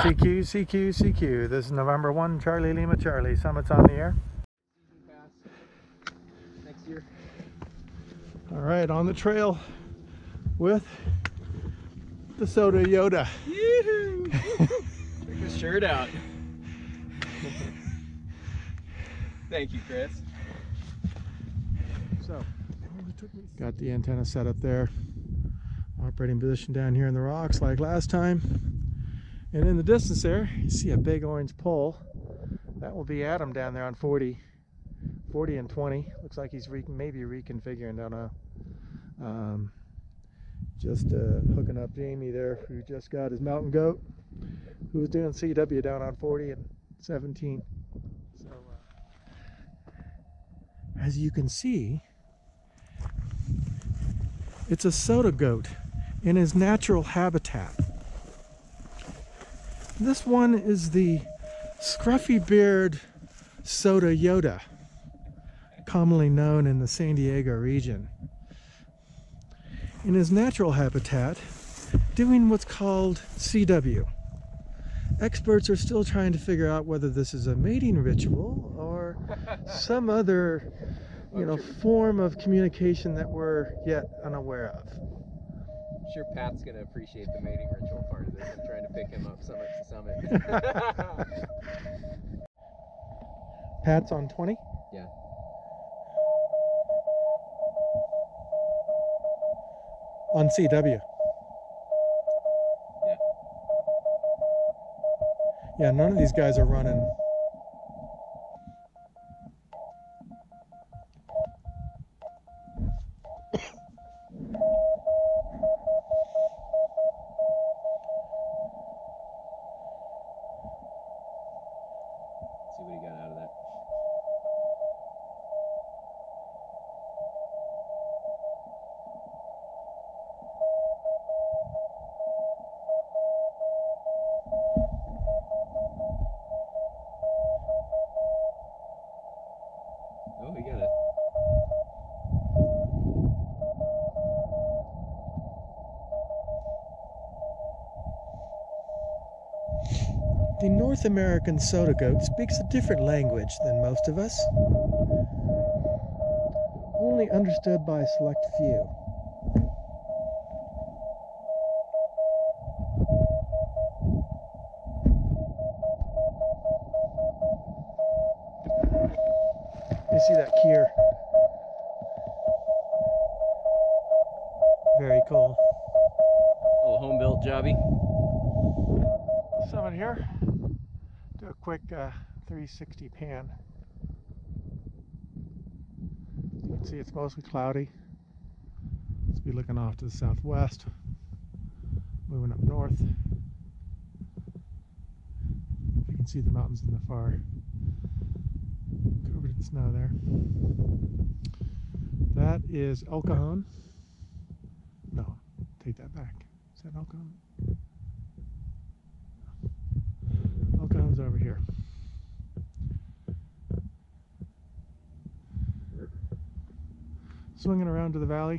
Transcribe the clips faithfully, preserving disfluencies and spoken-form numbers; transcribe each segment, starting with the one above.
C Q, C Q, C Q. This is November first, Charlie Lima Charlie. Summit's on the air. Next year. All right, on the trail with the Soda Yoda. Yoo-hoo! Check his shirt out. Thank you, Chris. So, got the antenna set up there. Operating position down here in the rocks like last time. And in the distance there, you see a big orange pole. That will be Adam down there on forty, forty and twenty. Looks like he's re maybe reconfiguring, don't know. Um, just uh, hooking up Jamie there, who just got his mountain goat, who was doing C W down on forty and seventeen. So, uh, as you can see, it's a Soda goat in his natural habitat. This one is the scruffy-beard Soda Yoda, commonly known in the San Diego region. In his natural habitat, doing what's called C W. Experts are still trying to figure out whether this is a mating ritual or some other, you know, form of communication that we're yet unaware of. I'm sure Pat's gonna appreciate the mating ritual part of this. I'm trying to pick him up summit to summit. Pat's on twenty? Yeah. On C W. Yeah. Yeah, none of these guys are running. See what he got out of that. Oh, he got it. The North American Soda goat speaks a different language than most of us, only understood by a select few. You see that Kier? Very cool. Little home built jobby. Summit here. Do a quick uh, three sixty pan. You can see it's mostly cloudy. Let's be looking off to the southwest. Moving up north. You can see the mountains in the far. Covered in snow there. That is El Cajon. No, take that back. Is that El Cajon? El Cajon's over here. Swinging around to the valley.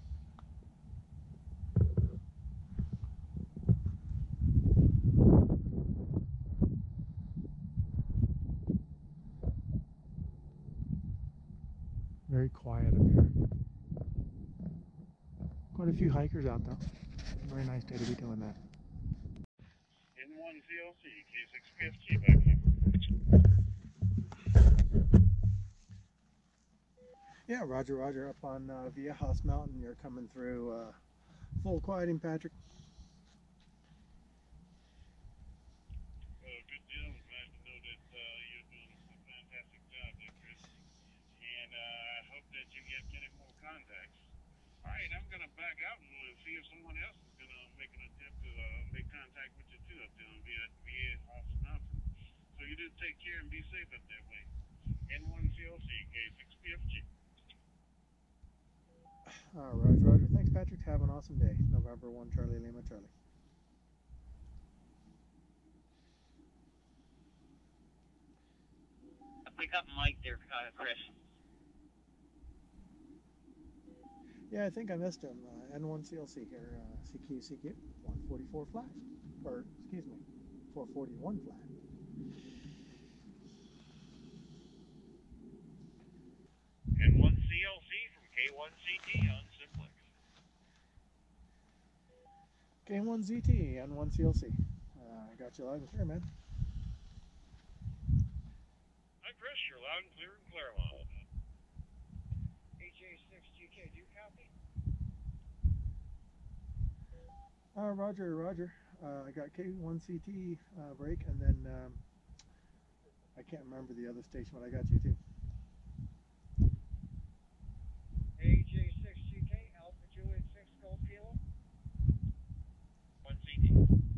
Very quiet up here. Quite a few hikers out though. Very nice day to be doing that. N one C L C, K six fifty back here. Yeah, Roger, Roger. Up on uh, Viejas Mountain, you're coming through uh, full quieting, Patrick. Well, good deal. I'm glad to know that uh, you're doing a fantastic job there, Chris. And uh, I hope that you get many more contacts. All right, I'm going to back out and uh, see if someone else is going to make an attempt to uh, make contact with you too up there on Viejas Mountain. So you do take care and be safe up there, way. N one C L C, K six fifty. Uh, Roger, Roger. Thanks, Patrick. Have an awesome day. November first, Charlie Lima Charlie. Pick up Mike there, uh, Chris. Yeah, I think I missed him. Uh, N one C L C here. Uh, C Q, C Q, one forty-four flash. Or, excuse me, four forty-one flat. N one C L C from K one C T on Simplex. K one Z T and one C L C. Uh, I got you loud and clear, man. Hi, Chris. You're loud and clear in Claremont. A J six G K, do you copy? Uh, Roger, Roger. Uh, I got K one C T uh, break, and then um, I can't remember the other station, but I got you too. A J six G K, Alpha Juliet six Golf Kilo. one C T.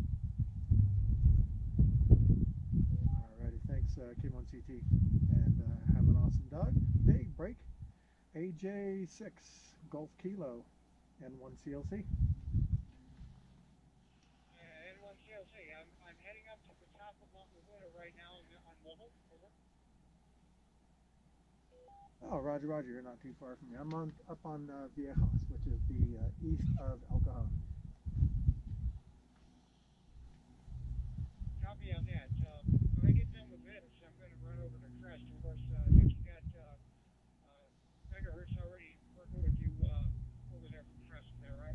Alrighty, thanks uh, K one C T, and uh, have an awesome dog. Big break. A J six Golf Kilo and one C L C. Uh, N one C L C, I'm, I'm heading up to the top of Mount Laguna right now on, on mobile. Over. Oh, Roger, Roger. You're not too far from me. I'm on up on uh, Viejas, which is the uh, east of El Cajon. Copy on that. Uh, when I get done with this, I'm going to run over to Crest. Of course, uh, I think you got uh, uh, megahertz already working with you uh, over there from Crest there, right?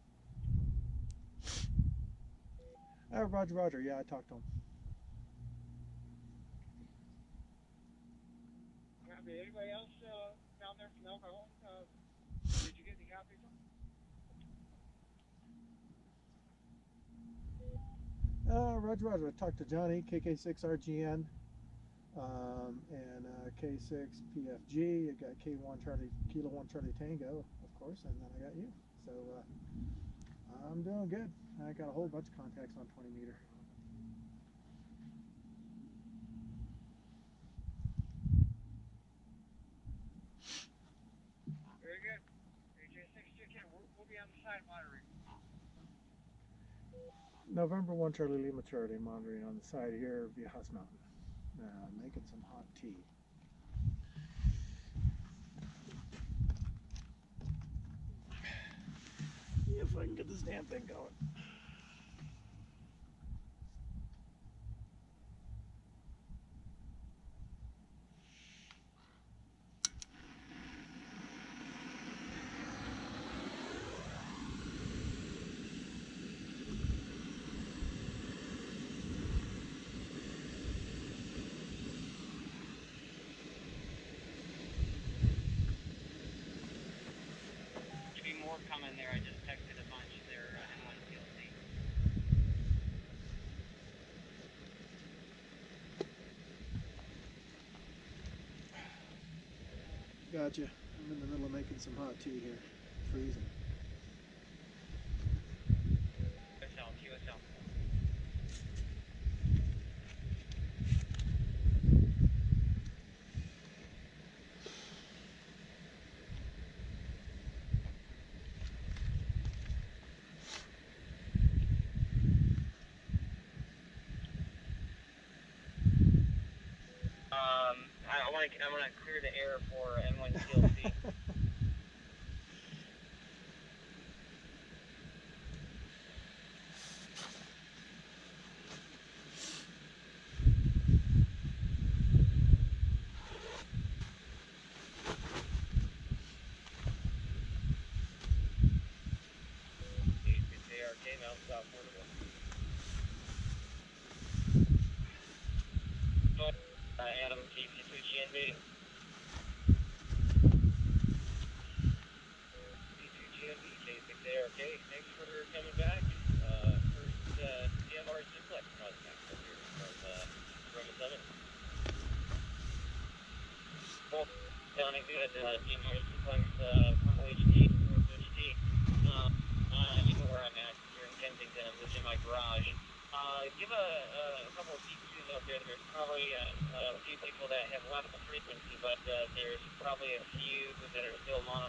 Uh, Roger, Roger. Yeah, I talked to him. Copy. Anybody else uh, down there from El Cajon? Uh, did you get any copies from? Uh, Roger, Roger. I talked to Johnny, K K six R G N, um, and uh, K six P F G. I got K one Charlie, Kilo one Charlie Tango, of course, and then I got you. So uh, I'm doing good. I got a whole bunch of contacts on twenty meter. Very good. A J six G K, we'll, we'll be on the side monitoring. November one Charlie Lima Charlie monitoring on the side here of Viejas Mountain. Uh, making some hot tea. If I can get this damn thing going. Should be more coming there. I just texted a bunch there uh, N one C L C. Gotcha. I'm in the middle of making some hot tea here. Freezing. Q S L, Q S L. Um, I want to I want to clear the air for N one C L C. It's A R K Mountain South Portable. Uh, Adam, K C two G N meeting. K two G N B, K six A R K, thanks for coming back. Uh, first uh, D M R Simplex contact up here from uh, Roma Summit. Well, sounding good. Uh, D M R Simplex, uh, from H T, from H T. Uh, uh, you know where I'm at here in Kensington. I'm just in my garage. Uh, give a, a couple of P Qs out there. There's probably uh, a few people that have left the frequency, but uh, there's probably a few that are still on.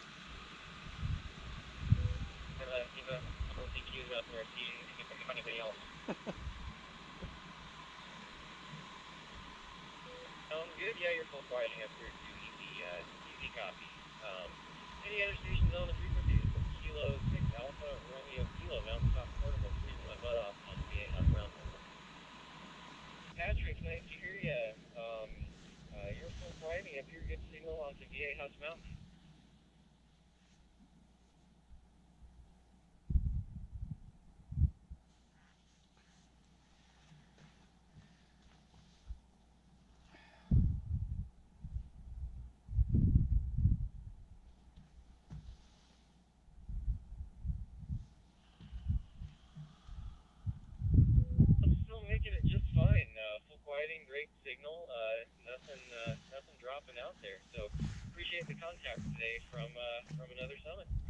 Give a, give a couple of P Qs out there, see if you can pick up anybody else. Um, good. Yeah, you're full quieting up here too. Easy, uh, easy copy. Um, any other stations on the frequency? Kilo six Alpha Romeo Kilo Mountain Top Portable. Freezing my butt off on V A on ground. Patrick, nice to hear you. Um, uh, you're full flying up here, good signal on the Viejas Mountain. I'm still making it just fine. Uh, full quieting, great signal. Uh, nothing, uh, nothing dropping out there. So appreciate the contact today from uh, from another summit.